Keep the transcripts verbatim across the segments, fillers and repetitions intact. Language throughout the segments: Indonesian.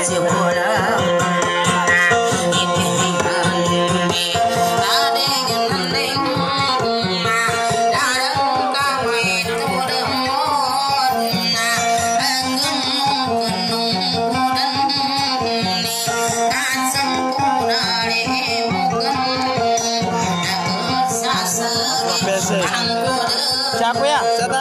Siapa ya? Siapa?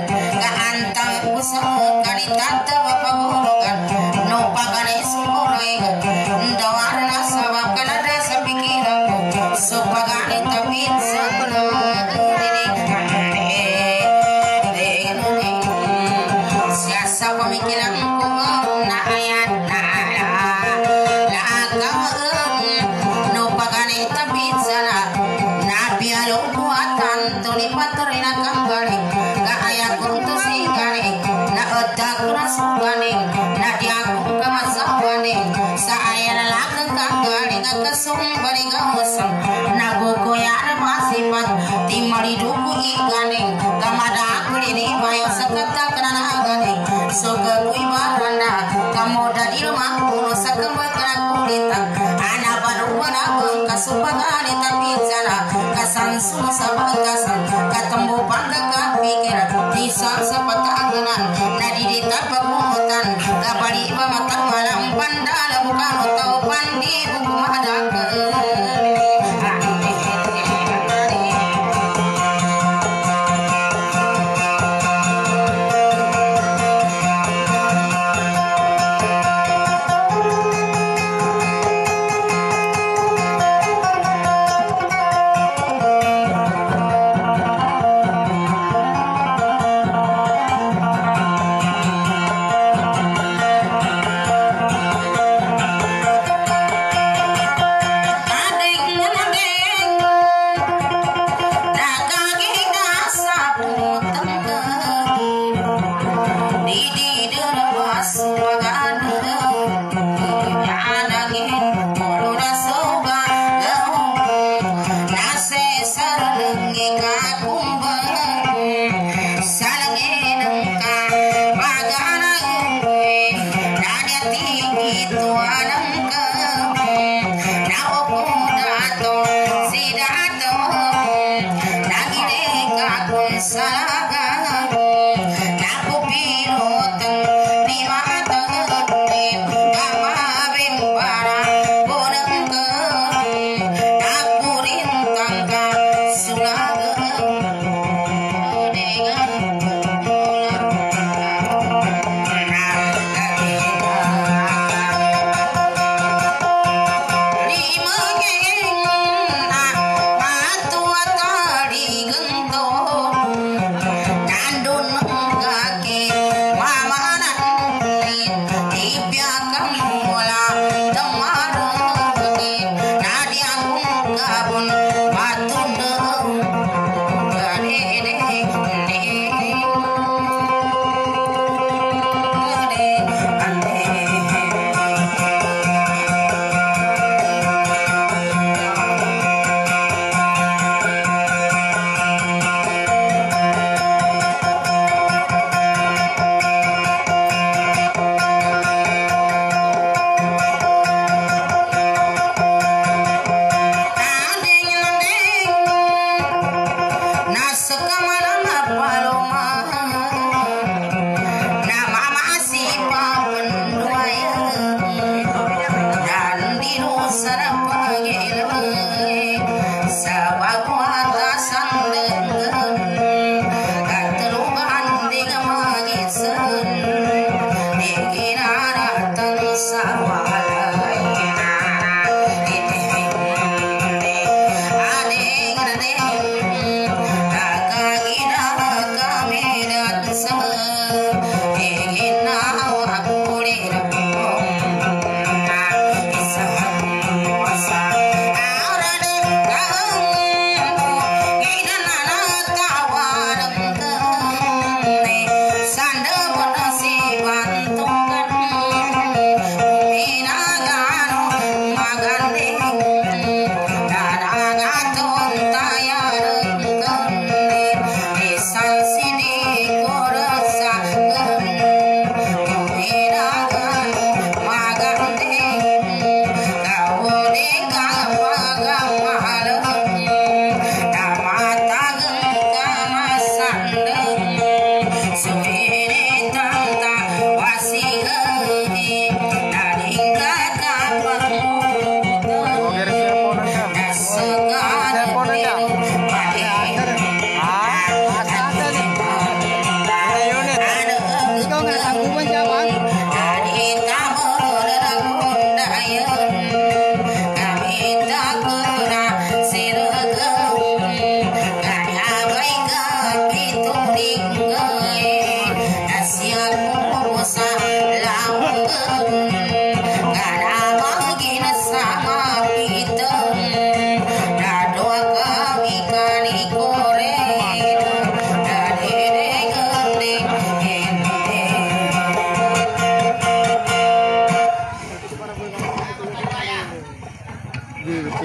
Tanta bapak guru kan, no pagane sumur sa pamikiran ko na ayan na no pagani tabit sana na pialo buatan tuli patri na kambali ka aya kuntu sigani na otak na sugani na dia ku kamasawani sa aya na lakang kambali ka kasumbali ka usam na goko ya masipat timali duku igani kamada kulini bayo sakata kana agani so ka kui baranda kamoda di rumah kuno sakamba kana kulita ana wana kasupagani tapizana kasansu sabagasan katambo pangga pikir disa sapatangana nadiri tapamutan kapali pamata malam pandala bukan tau pandi buku madak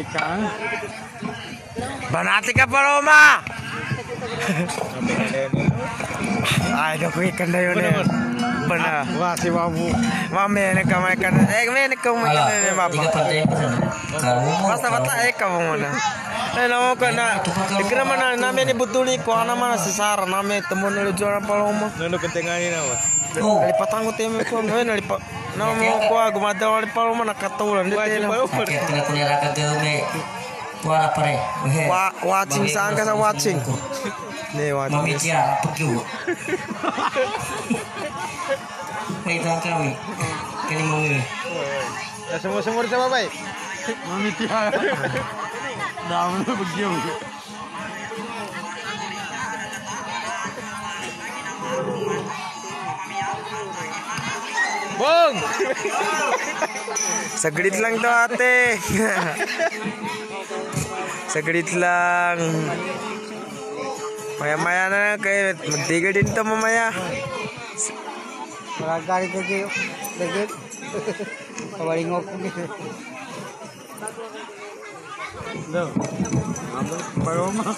Banati ka Paloma. Ay, dako ikan na yun eh. Bana. Wah, si Babu. Mami, nagkamay ka na. Eh, may nagkamay ka na ni Mapa. Basta-basta eh, kamu muna. Eh, naman ko na. Ikira man na, namin ibutuli ko. Ano man si Sarah, namin temun ulit dyan ang Paloma. Nano kentenganin apa? Nalipatan ko tayo ko. Eh, nalipat. Naman mo ko, gumadaw ang Paloma, nakatulan. Wajib Paloma. Wala pare. Wa watching saan ka sa watching? Nih watching. Mamitia pegiu. May tang kami. Kani mami. Semua-semua sama baik. Mamitia. Dah mana begitu. Bong. Saglit lang to ate. Saglit lang. Maya-maya na kayo. Magtigil din to mamaya. Maragari ka kayo. Dagit. Kawaling ako dito. No. Paloma.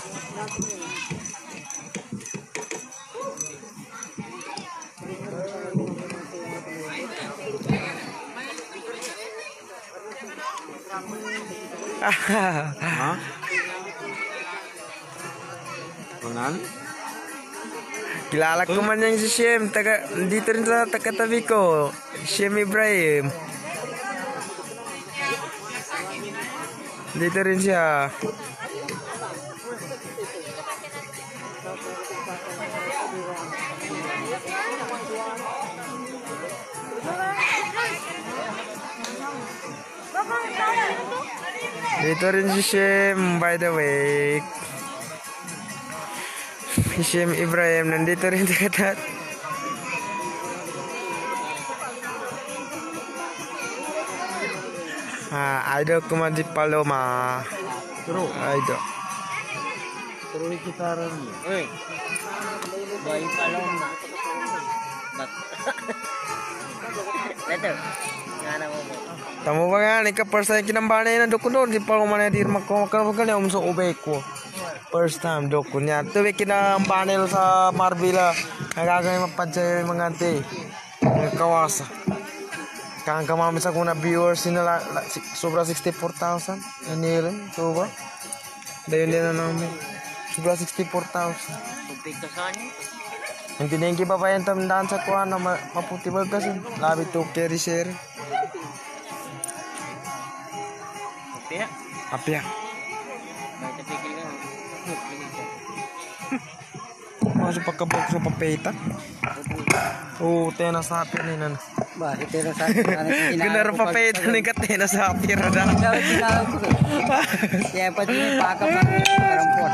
Hah? Manan? Kilala ko man yung si Shem. Taga, dito rin sa taga-tabi ko. Shem Ibrahim. Dito rin siya. Dito rin si Shem, by the way. Si Shem Ibrahim, nandito rin dekat. Ah, idol ko man si Paloma. Terus. Idol. Terus kita rin. Eh. Bayi Paloma. Betul. Ngana mo. Tamo ba nga, nika first time kinambana yun ang dukun doon. Si Paloma na di makakaroon ka niya, umso ubay ko. First time dukun niya. Tuwi kinambana yun sa Marbella. Nagagawin mapadya yung mga ante. Kawasa. Kang kamami sa kuna viewers sila la, la, sobra sixty-four thousand. Ano yun? So ba? Dayon din na namin. Sobra sixty-four thousand. Pagpigto sa kanya. Hindi na yung kibabayan tamdaan sa kuha na ma maputi ba kasi. Labi to carry share. Pia. Apya. May tapigil nga. Masuk pagkabog sa papeta. Oo, tena sa apya ni nan. Ba, ito na sa akin. Ganaro papeta ni ka tena sa apya rada. Dapat tinawag ko. Kaya pa din paka pa karampon.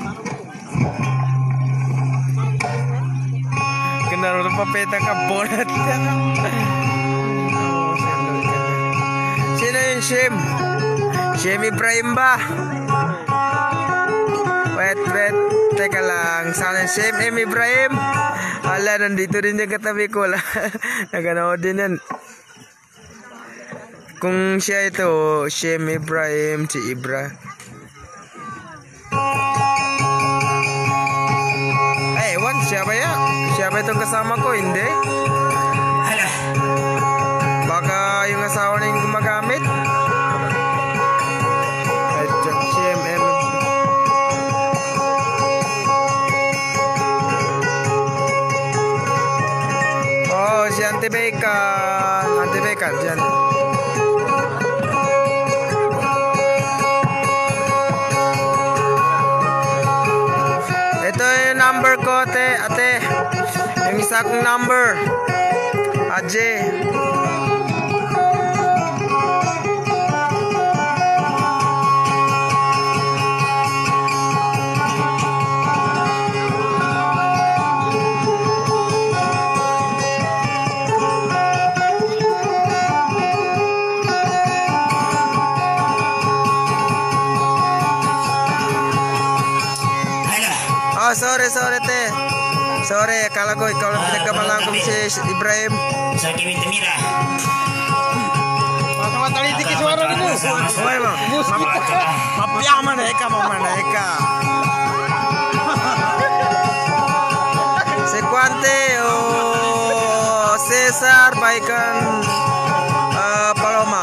Ganaro na papeta ka bonat. Sino yung Shem? Shem Ibrahim ba? Wait, wait. Teka lang. Sana Shem M. Ibrahim. Ala, nandito rin yung katabi ko. Naganood din yan. Kung siya ito, Shem Ibrahim, si Ibra. Eh, ewan, siya ba yan? Siya ba itong kasama ko? Hindi. Baka yung asawa na yung gumagamit. Shem M. Oh, si Auntie Becca. Auntie Becca, dyan. Ito yung number ko, ate. Ate. Yung isa kong number. Aje. Oh, sorry, sorry, te. Sorry, akala ko ikaw lang pinagkamalang kong si Ibrahim. Sa kimi temira. Sama tali dikit suara dulu. Oy, ma. Mapiang maneka, maneka. Sequante o Cesar baikan uh, Paloma.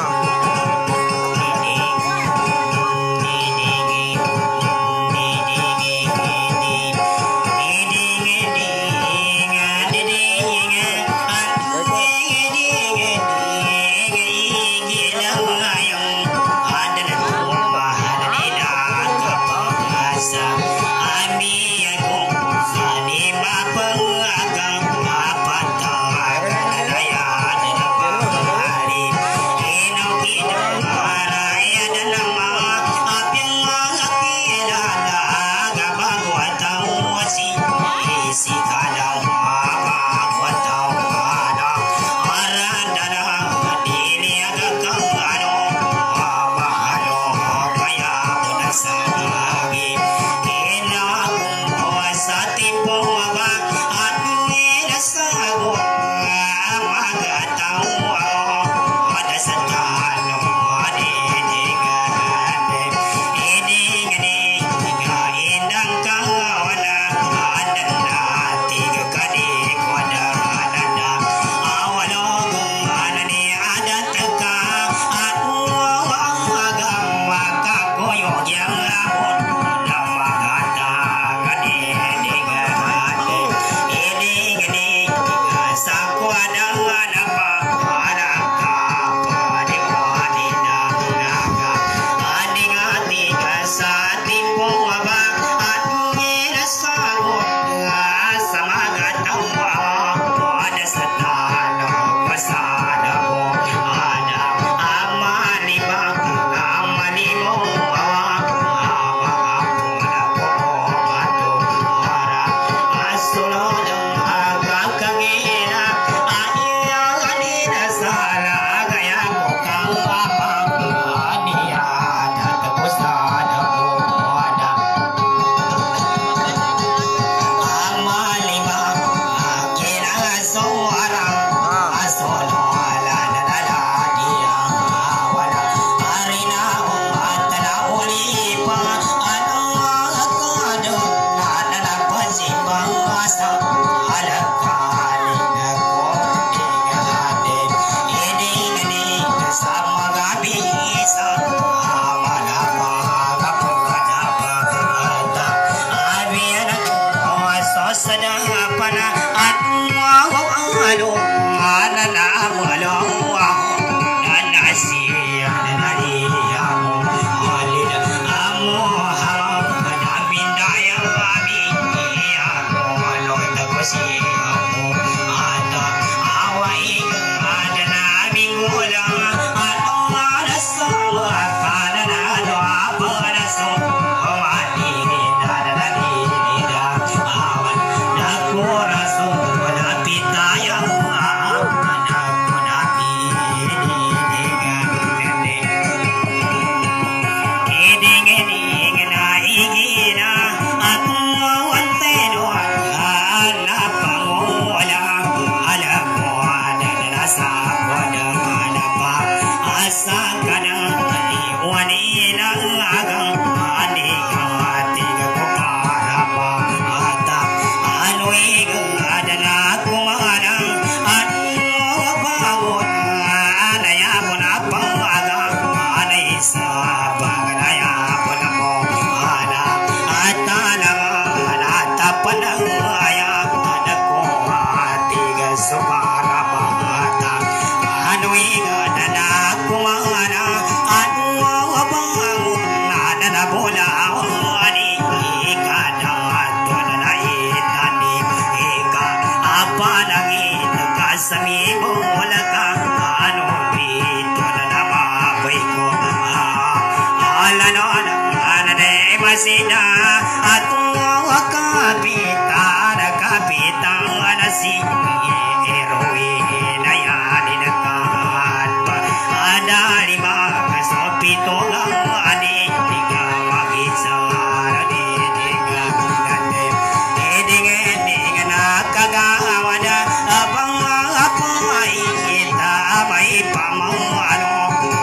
Abang apa kita baik pamau anu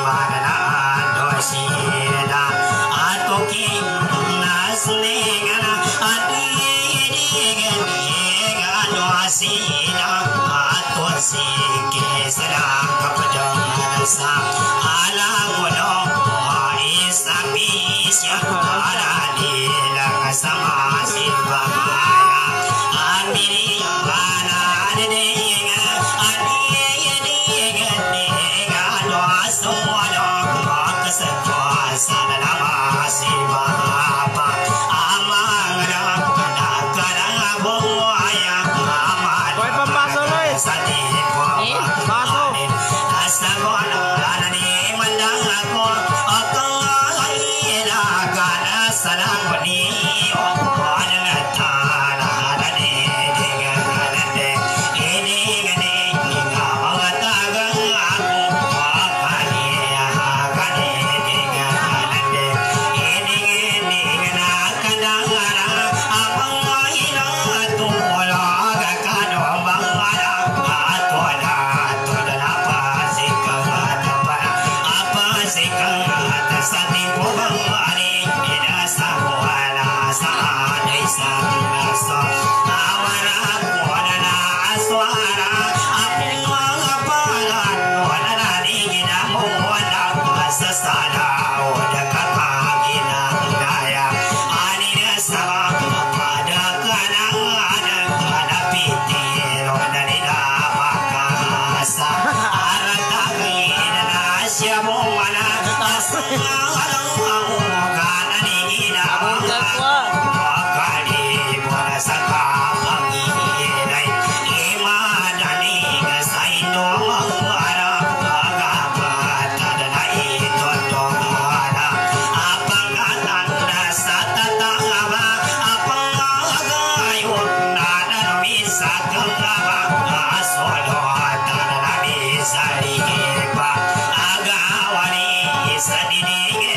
Sadi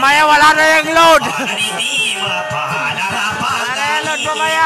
Mamaya wala na yung load. Wala na yung load mamaya.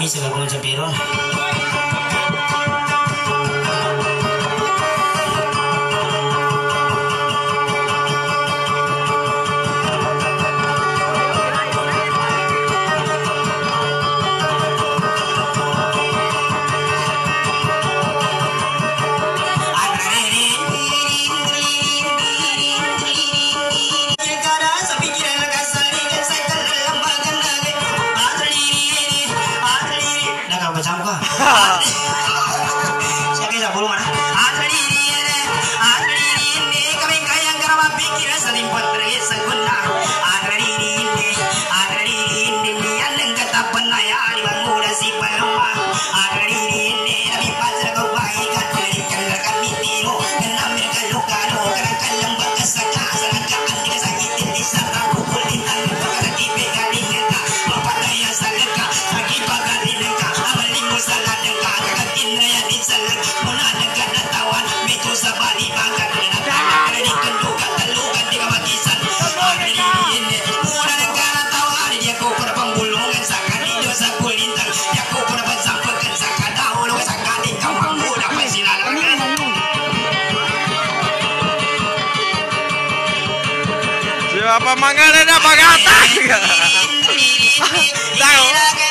kami sebagai Japiron. Apa mangga na pagata? Tahu.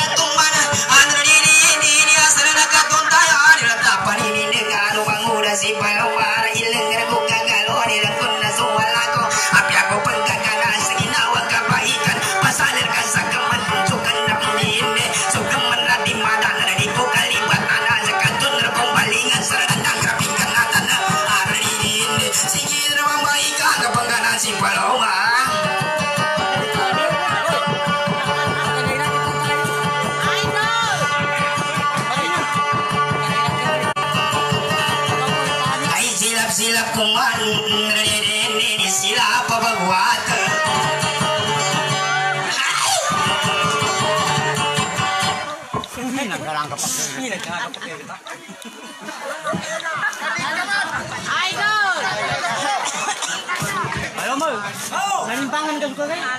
Silap kuman ini silap pembuat ini nagkarang kapag ini nagkarang kapag kita idol ayo mo nanimbangan ka suka kay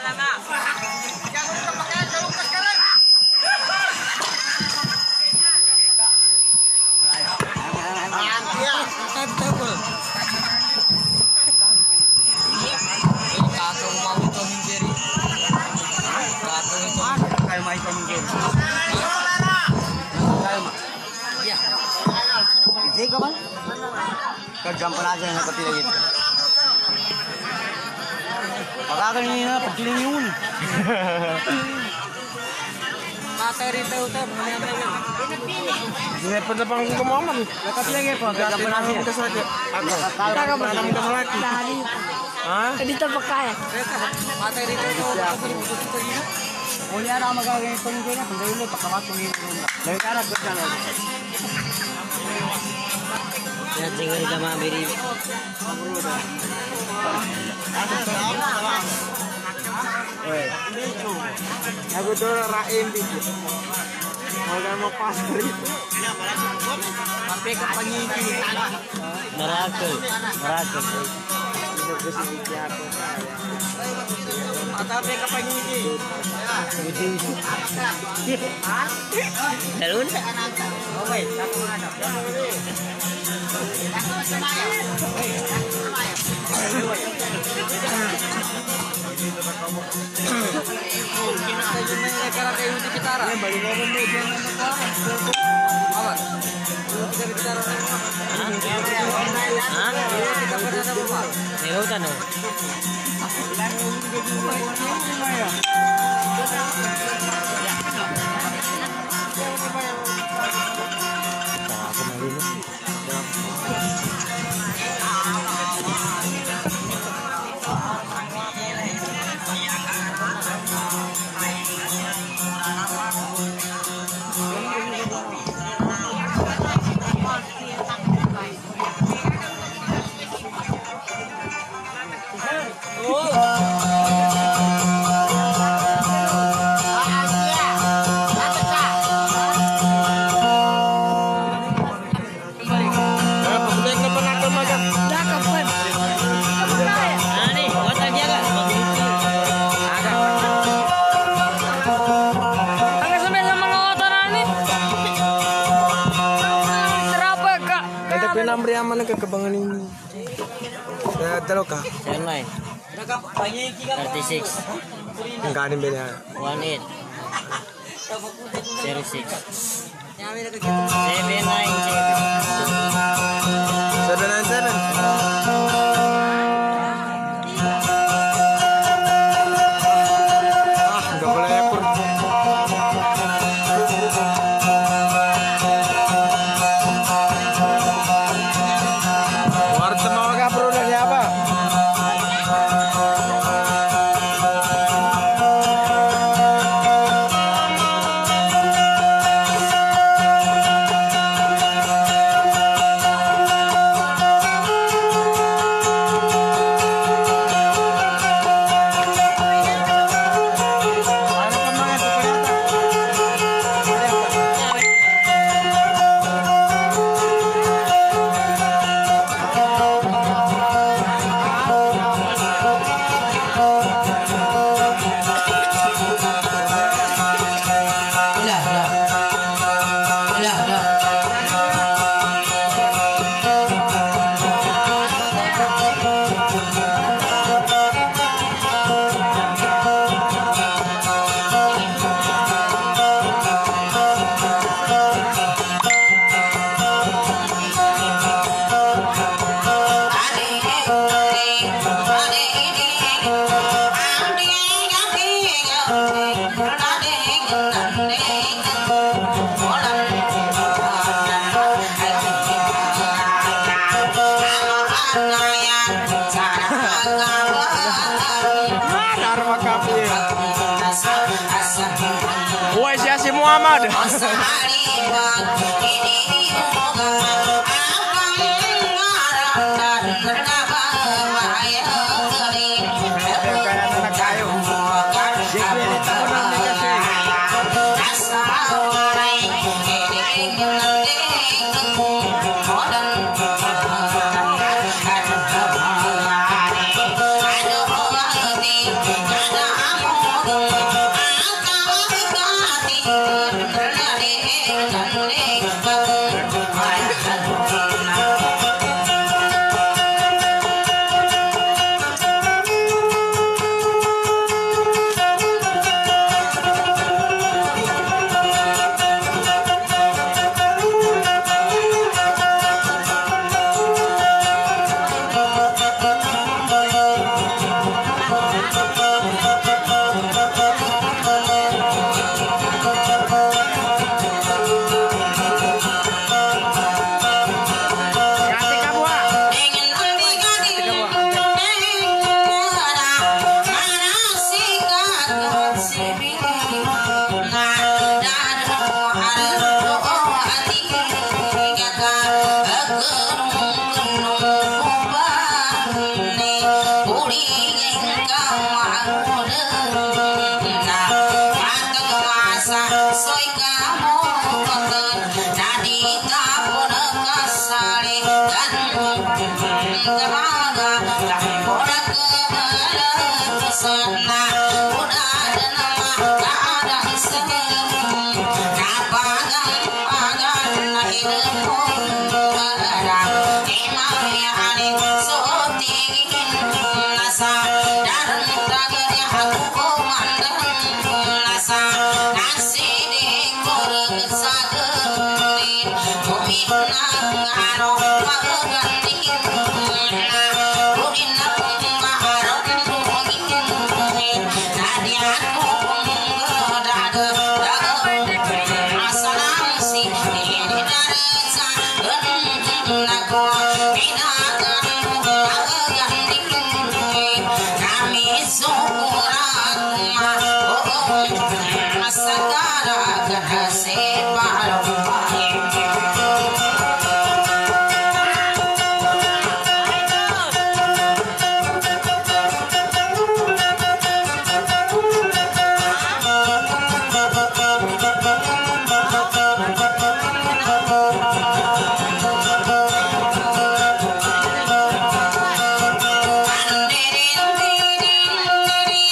Ika bang? Kagampang aja yang kepilih gitu. Pagkakan ini na pagkiling yun. Materi tahu tahu mana yang lagi. Ini pada pang kemaman. Nakapilih gitu. Kagampang aja. Aku. Kita kamu nama kamu lagi. Hah? Dito pa kaya. Materi tahu. Mulai ada magagawin ito nito na kung dahil pagkamat tumingin mo. Dahil karag ko siya na. Ya tinggal di dalam beri. Aku tuh raim dikit. Mau mau pas beri. Sampai ke pangiki. Neraka, neraka. Itu kesini aku. Sampai ke pangiki. Dalun. Oh wait, satu mana? nambri aman ke kebangan ini. Ya telo ka. seven nine. thirty-six. Enggak ada beda. one eight. zero six. seven nine seven. seven nine seven. Ah, enggak boleh ekor. Warta mau ka produknya apa? Woi, si Muhammad.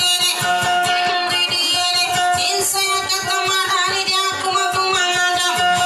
Insya Allah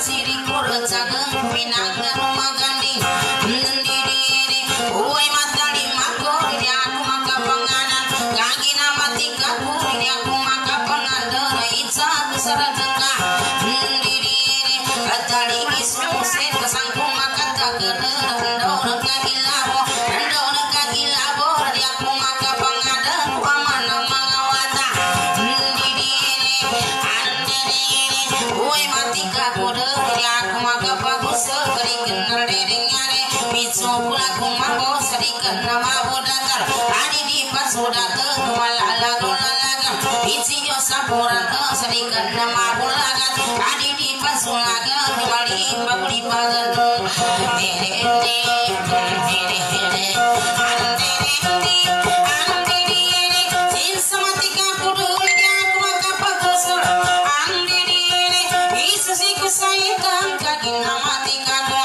siri kurang sageng pinanggan maganding ndiri uwe mata di mako di aku maka panganan kaki nama tiga kuri di aku maka panganan itza kesaradengah ndiri katali isu sen kesangku maka tak kena ndor kagilabo ndor kagilabo di aku maka panganan pamana mangawata ndiri andiri uwe mati kakude di aku maka bagus keriken nerdengare mitso pula kumago sadikan nama budakar adi di pasudate kumalala dolalaga itsi yo sapuran sadikan nama bulagat adi di pasulaga kembali baguli pagan ere ere ere ere ande ande ande ere sin samati kakude di aku maka bagus ande ere isu siku sayang kaki nama tikado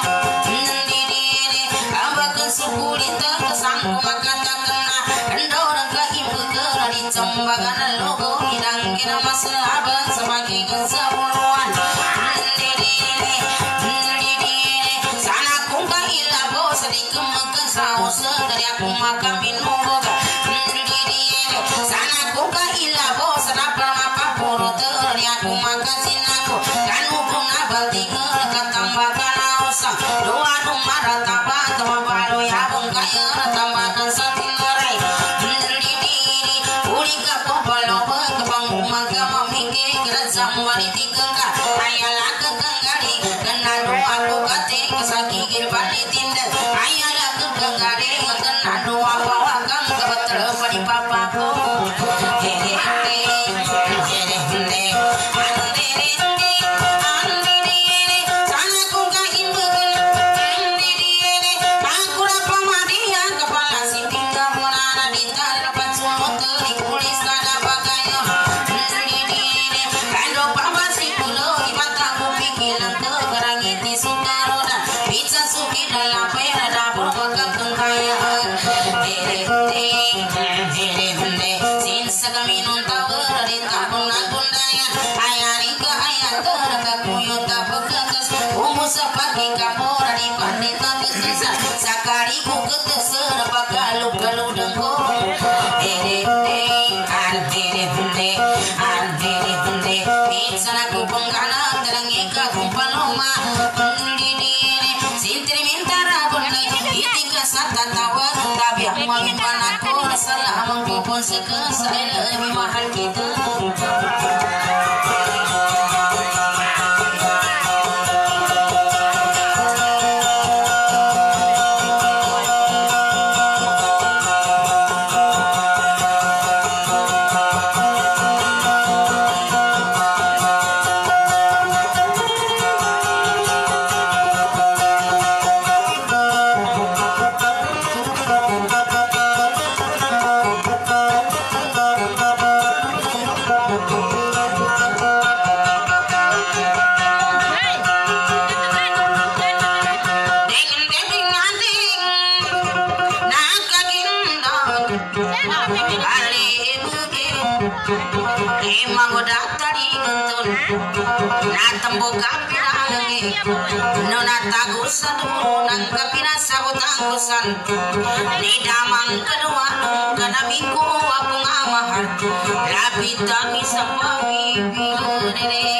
sukulita kesangku maka tak kena endorang ke ibu kena dicembakan logo hidang kena masalah sebagai kesepuluhan sana kungka ilabo sedikit makan saus dari aku makan minum boga sana kungka ilabo senapa apa puru dari aku makan sinaku dan hukum nabal tiga ketambahkan ausa doa rumah rataba tambah ya bungkaya tambahkan satu lerai berdiri ulika popolo kebang maka memikir kerajaan wanita kengka ayalah kekenggari kena doa aku kate kesakikir balik tindak ayalah kekenggari kena doa bawakan kebetul pada papaku hehehe hehehe sepagi kamu dari pandita kesesa sakari ku keteser pakalu kalu dengko ere ere ere ere ere ere itsana ku penggana terangi ka kumpaloma ndiri sintri mintara bunai itika sata tawa tapi aku panaku salah mengkupun sekesai lebih mahal kita natembo kapirangi nona tagusan nang kapina sabutangkusan ni damang kedua kana minggu aku ngamahar lapit kami sepagi bidere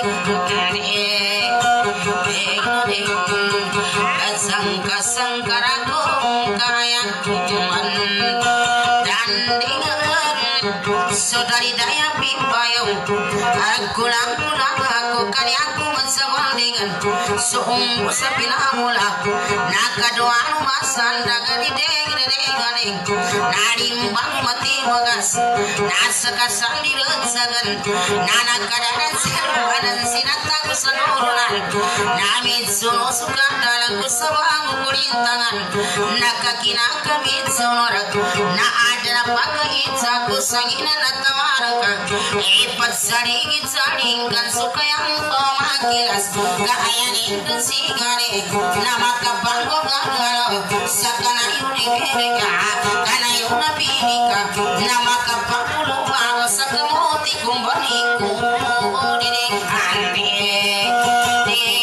kasang kasang karaku kaya kuman dan dengar saudari daya pimpayong aku lampulang aku kali aku mensawal dengan suung sapinamula nakadoa masan dagani deng deng nadimbang mati wagas nasakasan diretsagan nana kadaran serbanan sinata kusanurunan namit suno suka dalam kusabang kulintangan nakakina kamit sunorak na ada pakai caku sanginan atamaraka ipat saringit saringkan suka yang pemakilas kaya itu sigare nama kapanggo gagal sakana yuni kereka kana yuna pinika nama kapangulu bawa sakamuti kumbaniku dire ande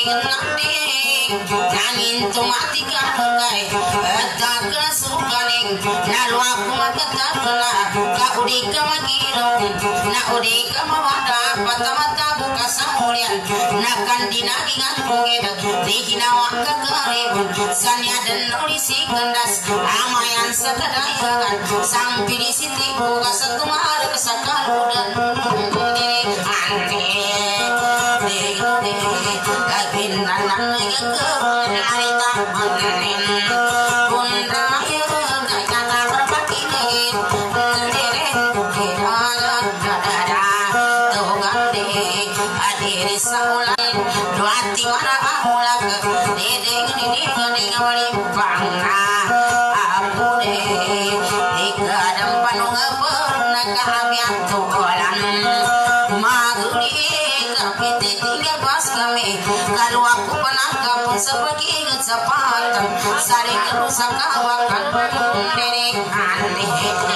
Nangin tumati kakai tak kesukaning lalu aku matakala ka udi ka magiro na udi ka mawada mata-mata buka samulian na kandina ingat kongeda di hinawa ka karibun sanya dan ulisi kendas amayan sakadayakan sampai di siti buka satu mahal kesakaludan diri ante diri diri kagin nanan ke harita manin pun rayu kata berbagi diri diri hidalan dada tuh gande adiri saulan dua timana ahulak diri diri diri ngawali bangna aku deh ikadam panung pernah kehabian tuhan maguri kapite tinggal pas kami kalau aku pernah kapun sebagai kesempatan sari kerusak kawakan diri aneh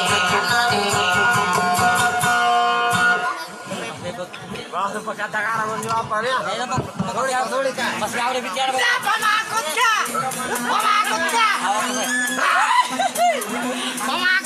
Bahasa perkataan orang jawabannya. Masih ada bicara. Pemakud ka! Pemakud ka! Pemakud!